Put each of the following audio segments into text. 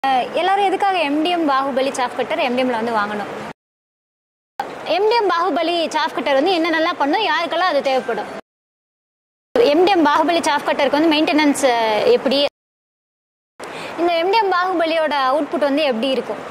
எல்லாரும் எதுக்காக MTM Baahubali chaff cutter எம்டிஎம்ல வந்து வாங்கணும்? எம்டிஎம் பாகுபலி சாஃப் கட்டர் வந்து என்ன நல்லா பண்ணும், யாருக்கெல்லாம் அது தேவைப்படும்? எம்டிஎம் பாகுபலி சாஃப் கட்டருக்கு வந்து மெயின்டெனன்ஸ் எப்படி, இந்த எம்டிஎம் பாகுபலியோட அவுட்புட் வந்து எப்படி இருக்கும்?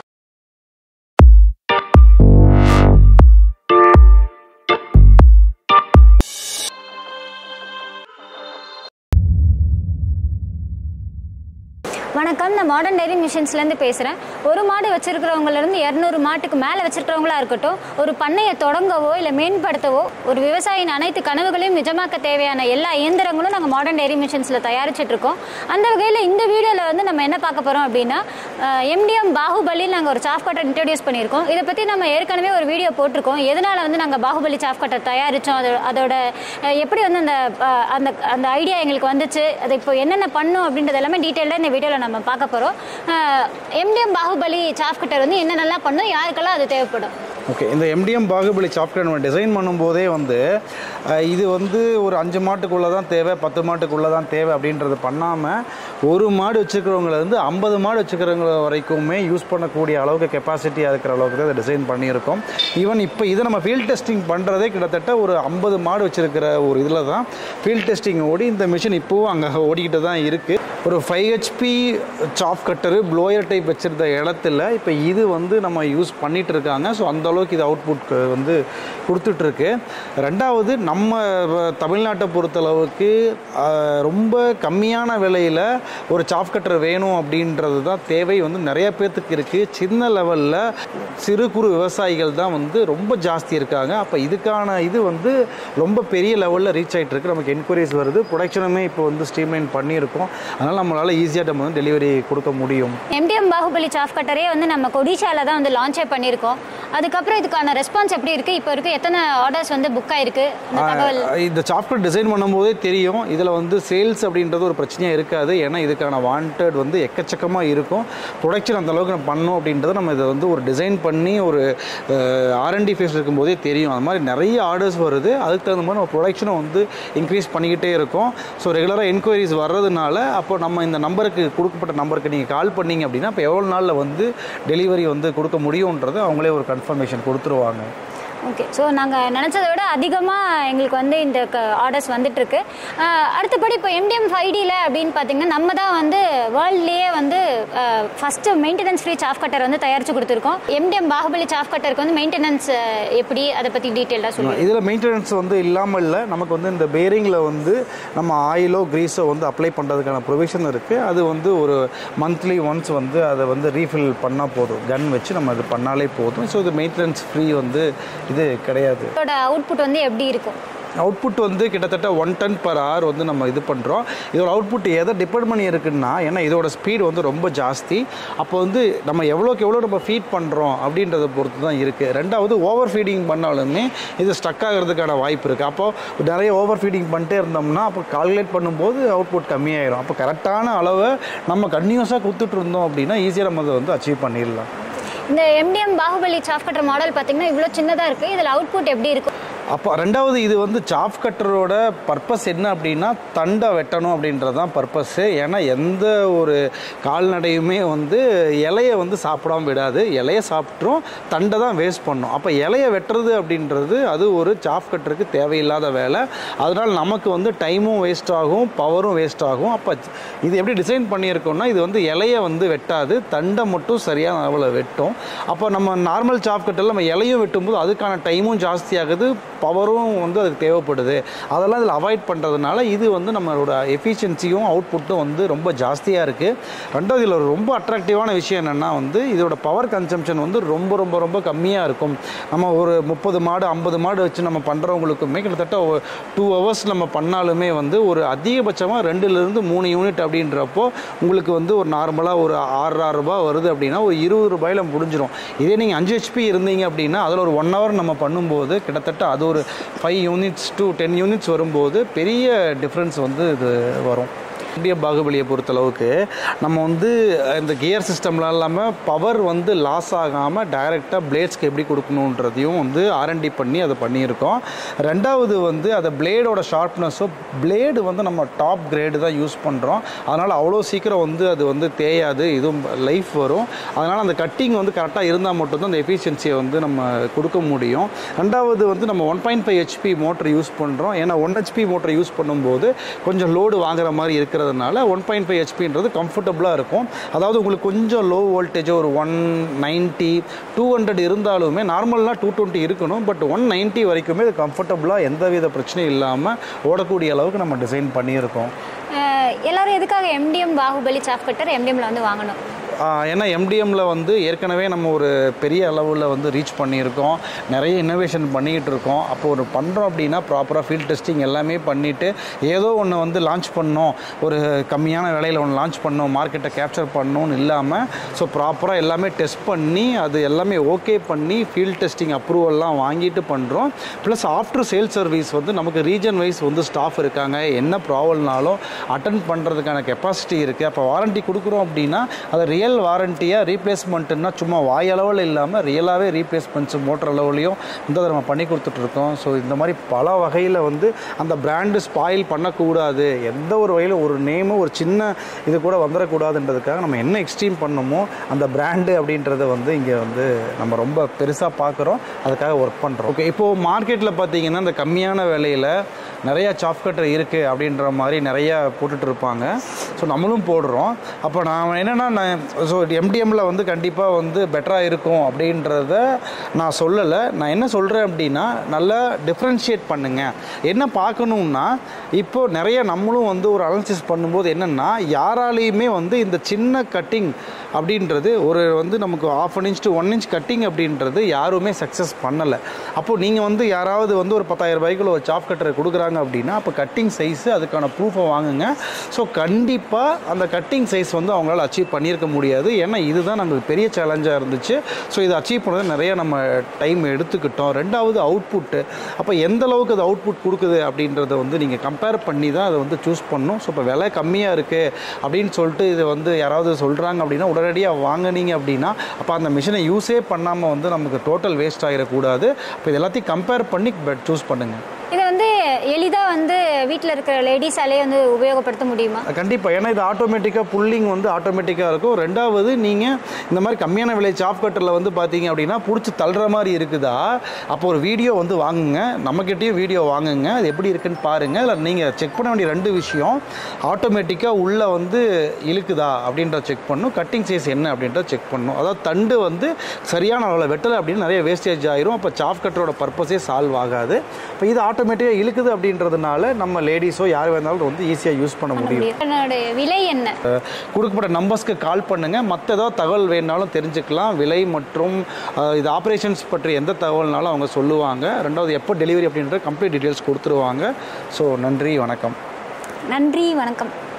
வணக்கம், நான் மாடர்ன் டைரி மிஷின்ஸ்லேருந்து பேசுகிறேன். ஒரு மாடு வச்சுருக்கிறவங்கலேருந்து 200 மாட்டுக்கு மேலே வச்சுருக்கிறவங்களா இருக்கட்டும், ஒரு பண்ணையை தொடங்கவோ இல்லை மேம்படுத்தவோ ஒரு விவசாயியின் அனைத்து கனவுகளையும் நிஜமாக்க தேவையான எல்லா இயந்திரங்களும் நாங்கள் மாடர்ன் டைரி மிஷின்ஸில் தயாரிச்சிட்ருக்கோம். அந்த வகையில் இந்த வீடியோவில் வந்து நம்ம என்ன பார்க்க போகிறோம் அப்படின்னா, எம்டிஎம் பாகுபலி நாங்கள் ஒரு சாஃப் கட்டர் இன்ட்ரடியூஸ் பண்ணியிருக்கோம். இதை பற்றி நம்ம ஏற்கனவே ஒரு வீடியோ போட்டிருக்கோம். எதனால் வந்து நாங்கள் பாகுபலி சாஃப் கட்டர் தயாரித்தோம், அதோட எப்படி வந்து அந்த அந்த ஐடியா எங்களுக்கு வந்துச்சு, அது இப்போ என்னென்ன பண்ணும் அப்படின்றது எல்லாமே டீட்டெயிலாக இந்த வீடியோவில் நம்ம பார்க்க போகிறோம். எம்டிஎம் பாகுபலி சாஃப் கட்டர் வந்து என்ன நல்லா பண்ணும், யாருக்கெல்லாம் அது தேவைப்படும்? ஓகே, இந்த எம்டிஎம் பாகுபலி சாஃப் கட்டர் நம்ம டிசைன் பண்ணும்போதே வந்து இது வந்து ஒரு 5 மாட்டுக்குள்ளே தான் தேவை, 10 மாட்டுக்குள்ளே தான் தேவை அப்படின்றது பண்ணாமல், ஒரு மாடு வச்சுக்கிறவங்கலேருந்து 50 மாடு வச்சுக்கிறவங்க வரைக்குமே யூஸ் பண்ணக்கூடிய அளவுக்கு கெப்பாசிட்டியாக இருக்கிற அளவுக்கு தான் இதை டிசைன் பண்ணியிருக்கோம். ஈவன் இப்போ இதை நம்ம ஃபீல்ட் டெஸ்டிங் பண்ணுறதே கிட்டத்தட்ட ஒரு 50 மாடு வச்சுருக்கிற ஒரு இதில் தான் ஃபீல்ட் டெஸ்டிங் ஓடி இந்த மிஷின் இப்போவும் அங்கே ஓடிக்கிட்டு தான் இருக்குது. ஒரு 5 HP chaff cutter blower type வச்சுருந்த இடத்துல இப்போ இது வந்து நம்ம யூஸ் பண்ணிகிட்டு இருக்காங்க. ஸோ அந்தளவுக்கு இது அவுட்புட் வந்து கொடுத்துட்ருக்கு. ரெண்டாவது, நம்ம தமிழ்நாட்டை பொறுத்தளவுக்கு ரொம்ப கம்மியான விலையில் ஒரு சாஃப் கட்டர் வேணும் அப்படின்றது தான் தேவை வந்து நிறைய பேர்த்துக்கு இருக்குது. சின்ன லெவலில் சிறு குறு விவசாயிகள் தான் வந்து ரொம்ப ஜாஸ்தி இருக்காங்க. அப்போ இதுக்கான இது வந்து ரொம்ப பெரிய லெவலில் ரீச் ஆகிட்டு இருக்கு. நமக்கு என்கொயரிஸ் வருது, ப்ரொடக்ஷனுமே இப்போ வந்து ஸ்ட்ரீம்லைன் பண்ணியிருக்கோம். அதனால் நம்மளால் ஈஸியாக நம்ம வந்து டெலிவரி கொடுக்க முடியும். எம்டிஎம் பாகுபலி சாஃப் கட்டரே வந்து நம்ம கொடிஷாவில் தான் வந்து லான்ச்சே பண்ணியிருக்கோம். அதுக்கப்புறம் இதுக்கான ரெஸ்பான்ஸ் எப்படி இருக்குது, இப்போ இருக்குது எத்தனை ஆர்டர்ஸ் வந்து புக் ஆயிருக்கு? இந்த சாஃப் கட்டர் டிசைன் பண்ணும்போதே தெரியும், இதில் வந்து சேல்ஸ் அப்படின்றது ஒரு பிரச்சனையாக இருக்காது. ஏன்னா இதுக்கான வாண்டட் வந்து எக்கச்சக்கமாக இருக்கும். ப்ரொடக்ஷன் அந்தளவுக்கு நம்ம பண்ணோம் அப்படின்றத நம்ம இதை வந்து ஒரு டிசைன் பண்ணி ஒரு R&D ஃபேஸ் இருக்கும்போதே தெரியும். அது மாதிரி நிறைய ஆர்டர்ஸ் வருது. அதுக்கு தகுந்த மாதிரி நம்ம ப்ரொடக்ஷனை வந்து இன்க்ரீஸ் பண்ணிக்கிட்டே இருக்கோம். ஸோ ரெகுலராக என்கொயரிஸ் வர்றதுனால அப்போ நம்ம இந்த நம்பருக்கு கொடுக்கப்பட்ட நம்பருக்கு நீங்கள் கால் பண்ணிங்க அப்படின்னா இப்போ எவ்வளோ நாளில் வந்து டெலிவரி வந்து கொடுக்க முடியுன்றது அவங்களே ஒரு கன்ஃபர்மேஷன் கொடுத்துருவாங்க. ஓகே, ஸோ நாங்கள் நினச்சதை விட அதிகமாக எங்களுக்கு வந்து இந்த ஆர்டர்ஸ் வந்துட்டுருக்கு. அடுத்தபடி இப்போ எம்டிஎம் 5Dயில் அப்படின்னு பார்த்தீங்கன்னா நம்ம தான் வந்து வேர்ல்ட்லேயே வந்து first maintenance free chaff cutter வந்து தயாரித்து கொடுத்துருக்கோம். எம்டிஎம் பாகுபலி சாஃப் கட்டருக்கு வந்து மெயின்டெனன்ஸ் எப்படி, அதை பற்றி டீட்டெயிலாக சொல்லுங்கள். இதில் மெயின்டெனன்ஸ் வந்து இல்லாமல் இல்லை, நமக்கு வந்து இந்த பேரிங்கில் வந்து நம்ம ஆயிலோ கிரீஸோ வந்து அப்ளை பண்ணுறதுக்கான ப்ரொவிஷன் இருக்குது. அது வந்து ஒரு மந்த்லி ஒன்ஸ் வந்து அதை வந்து ரீஃபில் பண்ணால் போதும், கன் வச்சு நம்ம அது பண்ணாலே போதும். ஸோ இது மெயின்டெனன்ஸ் ஃப்ரீ வந்து இது கிடையாது. இதோட அவுட்புட் வந்து எப்படி இருக்கும்? அவுட்புட் வந்து கிட்டத்தட்ட 1 டன் per hour வந்து நம்ம இது பண்ணுறோம். இதோட அவுட்புட் எதை டிபெண்ட் பண்ணி இருக்குன்னா, ஏன்னா இதோட ஸ்பீடு வந்து ரொம்ப ஜாஸ்தி. அப்போ வந்து நம்ம எவ்வளோக்கு எவ்வளோ நம்ம ஃபீட் பண்ணுறோம் அப்படின்றத பொறுத்து தான் இருக்குது. ரெண்டாவது, ஓவர் ஃபீடிங் பண்ணாலுமே இது ஸ்டக் ஆகிறதுக்கான வாய்ப்பு இருக்குது. அப்போது நிறைய ஓவர் ஃபீடிங் பண்ணிட்டே இருந்தோம்னா அப்போ கால்குலேட் பண்ணும்போது அவுட்புட் கம்மியாயிடும். அப்போ கரெக்டான அளவை நம்ம கன்டினியூஸாக கொடுத்துட்டு இருந்தோம் அப்படின்னா ஈஸியாக நம்ம அதை வந்து அச்சீவ் பண்ணிடலாம். இந்த MDM Baahubali chaff cutter model பார்த்தீங்கன்னா இவ்வளோ சின்னதாக இருக்குது. இதில் அவுட்புட் எப்படி இருக்கும்? அப்போ ரெண்டாவது, இது வந்து சாஃப் கட்டரோட பர்பஸ் என்ன அப்படின்னா தண்டை வெட்டணும் அப்படின்றது தான் பர்பஸ்ஸு. ஏன்னா எந்த ஒரு கால்நடையுமே வந்து இலையை வந்து சாப்பிடாம விடாது, இலையை சாப்பிட்ரும், தண்டை தான் வேஸ்ட் பண்ணும். அப்போ இலையை வெட்டுறது அப்படின்றது அது ஒரு சாஃப் கட்டருக்கு தேவையில்லாத வேலை. அதனால் நமக்கு வந்து டைமும் வேஸ்ட் ஆகும், பவரும் வேஸ்ட் ஆகும். அப்போ இது எப்படி டிசைன் பண்ணியிருக்கோம்னா, இது வந்து இலையை வந்து வெட்டாது, தண்டை மட்டும் சரியான அளவில் வெட்டும். அப்போ நம்ம நார்மல் சாஃப் கட்டரில் நம்ம இலையும் வெட்டும்போது அதுக்கான டைமும் ஜாஸ்தியாகுது, பவரும் வந்து அதுக்கு தேவைப்படுது. அதெல்லாம் இதில் அவாய்ட் பண்ணுறதுனால இது வந்து நம்மளோட எஃபிஷியன்சியும் அவுட்புட்டும் வந்து ரொம்ப ஜாஸ்தியாக இருக்குது. ரெண்டாவது, இதில் ரொம்ப அட்ராக்டிவான விஷயம் என்னென்னா வந்து இதோட பவர் கன்சம்ஷன் வந்து ரொம்ப ரொம்ப ரொம்ப கம்மியாக இருக்கும். நம்ம ஒரு 30 மாடு 50 மாடு வச்சு நம்ம பண்ணுறவங்களுக்குமே கிட்டத்தட்ட 2 hours நம்ம பண்ணாலுமே வந்து ஒரு அதிகபட்சமாக 2லேருந்து 3 யூனிட் அப்படின்றப்போ உங்களுக்கு வந்து ஒரு நார்மலாக ஒரு 6 ரூபாய் வருது அப்படின்னா ஒரு 20 ரூபாயில் முடிஞ்சிடும். இதே நீங்கள் 5 HP இருந்தீங்க அப்படின்னா அதில் ஒரு 1 hour நம்ம பண்ணும்போது கிட்டத்தட்ட அது ஒரு 5 யூனிட்ஸ் to 10 யூனிட்ஸ் வரும்போது பெரிய டிஃப்ரென்ஸ் வந்து இது வரும். MDM பாகுபலியை பொறுத்தளவுக்கு நம்ம வந்து இந்த கியர் சிஸ்டம்லாம் இல்லாமல் பவர் வந்து லாஸ் ஆகாமல் டைரெக்டாக பிளேட்ஸ்க்கு எப்படி கொடுக்கணுன்றதையும் வந்து R&D பண்ணி அதை பண்ணியிருக்கோம். ரெண்டாவது வந்து அதை பிளேடோட ஷார்ப்னஸோ பிளேடு வந்து நம்ம டாப் கிரேடு தான் யூஸ் பண்ணுறோம். அதனால் அவ்வளோ சீக்கிரம் வந்து அது வந்து தேயாது, இதுவும் லைஃப் வரும். அதனால் அந்த கட்டிங் வந்து கரெக்டாக இருந்தால் மட்டும்தான் அந்த எஃபிஷியன்சியை வந்து நம்ம கொடுக்க முடியும். ரெண்டாவது வந்து நம்ம 1.5 HP மோட்டர் யூஸ் பண்ணுறோம். ஏன்னா 1 HP மோட்டர் யூஸ் பண்ணும்போது கொஞ்சம் லோடு வாங்குற மாதிரி இருக்கிறதுனால 1.5 HPன்றது கம்ஃபர்டபுளாக இருக்கும். அதாவது உங்களுக்கு கொஞ்சம் லோ வோல்டேஜ் ஒரு 190 200 இருந்தாலுமே நார்மலாக 220 இருக்கணும். பட் 190 வரைக்குமே இது கம்ஃபர்டபுளாக எந்தவித பிரச்சனையும் இல்லாமல் ஓடக்கூடிய அளவுக்கு நம்ம டிசைன் பண்ணியிருக்கோம். எல்லாரும் எதுக்காக MDM பாகுபலி சாஃப்ட் கட்டர் MDMல வந்து வாங்கணும்? ஏன்னா MDMல வந்து ஏற்கனவே நம்ம ஒரு பெரிய அளவில் வந்து ரீச் பண்ணியிருக்கோம், நிறைய இன்னோவேஷன் பண்ணிக்கிட்டு இருக்கோம். அப்போ ஒரு பண்ணுறோம் அப்படின்னா ப்ராப்பராக ஃபீல்ட் டெஸ்டிங் எல்லாமே பண்ணிவிட்டு ஏதோ ஒன்று வந்து லான்ச் பண்ணோம், ஒரு கம்மியான விலையில் ஒன்று லான்ச் பண்ணோம், மார்க்கெட்டை கேப்சர் பண்ணணும்னு இல்லாமல் ஸோ ப்ராப்பராக எல்லாமே டெஸ்ட் பண்ணி அது எல்லாமே ஓகே பண்ணி ஃபீல்ட் டெஸ்டிங் அப்ரூவல்லாம் வாங்கிட்டு பண்ணுறோம். ப்ளஸ் ஆஃப்டர் சேல் சர்வீஸ் வந்து நமக்கு ரீஜன் வைஸ் வந்து ஸ்டாஃப் இருக்காங்க, என்ன ப்ராப்ளம்னாலும் அட்டன் பண்ணுறதுக்கான கெப்பாசிட்டி இருக்குது. அப்போ வாரண்ட்டி கொடுக்குறோம் அப்படின்னா அதை ரியல் வாரண்டியாக ரீப்ளேஸ்மெண்ட்டுன்னா சும்மா வாயளவில் இல்லாமல் ரியலாகவே ரீப்ளேஸ்மெண்ட்ஸ் மோட்டர் அளவுலையும் வந்து நம்ம பண்ணி கொடுத்துட்ருக்கோம். ஸோ இந்த மாதிரி பல வகையில் வந்து அந்த பிராண்டு ஸ்பாயில் பண்ணக்கூடாது, எந்த ஒரு வகையில் ஒரு நேமு ஒரு சின்ன இது கூட வந்துடக்கூடாதுன்றதுக்காக நம்ம என்ன எக்ஸ்ட்ரீம் பண்ணணுமோ அந்த பிராண்டு அப்படின்றத வந்து இங்கே வந்து நம்ம ரொம்ப பெருசாக பார்க்குறோம், அதுக்காக ஒர்க் பண்ணுறோம். ஓகே, இப்போது மார்க்கெட்டில் பார்த்தீங்கன்னா இந்த கம்மியான விலையில் நிறையா சாஃப்ட் கட்டர் இருக்குது அப்படின்ற மாதிரி நிறையா போட்டுட்ருப்பாங்க. ஸோ நம்மளும் போடுறோம். அப்போ நான் என்னென்னா ஸோ MDMல வந்து கண்டிப்பாக வந்து பெட்டராக இருக்கும் அப்படின்றத நான் சொல்லலை. நான் என்ன சொல்கிறேன் அப்படின்னா நல்லா டிஃப்ரென்ஷியேட் பண்ணுங்கள். என்ன பார்க்கணுன்னா இப்போது நிறைய நம்மளும் வந்து ஒரு அனாலிசிஸ் பண்ணும்போது என்னென்னா யாராலையுமே வந்து இந்த சின்ன கட்டிங் அப்படின்றது ஒரு வந்து நமக்கு 1/2 inch to 1 inch கட்டிங் அப்படின்றது யாருமே சக்ஸஸ் பண்ணலை. அப்போது நீங்கள் வந்து யாராவது வந்து ஒரு 10,000 ரூபாய்க்குள்ள ஒரு சாஃப்ட் கட்டரை கொடுக்குறாங்க அப்படின்னா அப்போ கட்டிங் சைஸு அதுக்கான ப்ரூஃபை வாங்குங்க. ஸோ கண்டிப்பாக அந்த கட்டிங் சைஸ் வந்து அவங்களால அச்சீவ் பண்ணியிருக்க முடியாது. ஏன்னா இதுதான் நமக்கு பெரிய சேலஞ்சாக இருந்துச்சு. ஸோ இதை அச்சீவ் பண்ணது நிறைய நம்ம டைம் எடுத்துக்கிட்டோம். ரெண்டாவது அவுட்புட்டு, அப்போ எந்த அளவுக்கு அது அவுட்புட் கொடுக்குது அப்படின்றத வந்து நீங்கள் கம்பேர் பண்ணி தான் அதை வந்து சூஸ் பண்ணணும். ஸோ இப்போ விலை கம்மியாக இருக்குது அப்படின்னு சொல்லிட்டு இது வந்து யாராவது சொல்கிறாங்க அப்படின்னா உடனடியாக வாங்கினீங்க அப்படின்னா அப்போ அந்த மிஷினை யூஸே பண்ணாமல் வந்து நமக்கு டோட்டல் வேஸ்ட் ஆகிடக்கூடாது. அப்போ இது எல்லாத்தையும் கம்பேர் பண்ணி சூஸ் பண்ணுங்கள். இதை வந்து எளிதாக வந்து வீட்டில் இருக்கிற லேடிஸாலே வந்து உபயோகப்படுத்த முடியுமா? கண்டிப்பாக. ஏன்னா இது ஆட்டோமேட்டிக்காக புல்லிங் வந்து ஆட்டோமேட்டிக்காக இருக்கும். ரெண்டாவது நீங்கள் இந்த மாதிரி கம்மியான விலை சாஃப்ட் கட்டரில் வந்து பார்த்தீங்க அப்படின்னா பிடிச்சி தள்ளுற மாதிரி இருக்குதா, அப்போ ஒரு வீடியோ வந்து வாங்குங்க, நம்மக்கிட்டேயும் வீடியோ வாங்குங்க, அது எப்படி இருக்குன்னு பாருங்கள். இல்லை நீங்கள் செக் பண்ண வேண்டிய 2 விஷயம், ஆட்டோமேட்டிக்காக உள்ளே வந்து இழுக்குதா அப்படின்றத செக் பண்ணணும், கட்டிங் சைஸ் என்ன அப்படின்றத செக் பண்ணணும். அதாவது தண்டு வந்து சரியான அளவில் வெட்டலை அப்படின்னு நிறைய வேஸ்டேஜ் ஆயிரும். அப்போ சாஃப்ட் கட்டரோட பர்பஸே சால்வ் ஆகாது. இப்போ இது ஆட்டோமேட்டிக்காக இழுக்குது அப்படின்றதுனால நம்ம லேடிஸோ யார் வேணாலும் வந்து ஈஸியாக யூஸ் பண்ண முடியும். என்னோட விலை என்ன? கொடுக்கப்பட்ட நம்பர்ஸ்க்கு கால் பண்ணுங்கள். மற்ற ஏதாவது தகவல் வேணுனாலும் தெரிஞ்சுக்கலாம். விலை மற்றும் இது ஆப்ரேஷன்ஸ் பற்றி எந்த தகவல்னாலும் அவங்க சொல்லுவாங்க. ரெண்டாவது எப்போ டெலிவரி அப்படின்ற கம்ப்ளீட் டீட்டெயில்ஸ் கொடுத்துருவாங்க. ஸோ நன்றி, வணக்கம். நன்றி, வணக்கம்.